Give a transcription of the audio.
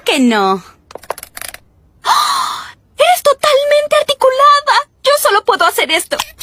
que no. ¡Oh! ¡Eres totalmente articulada! Yo solo puedo hacer esto.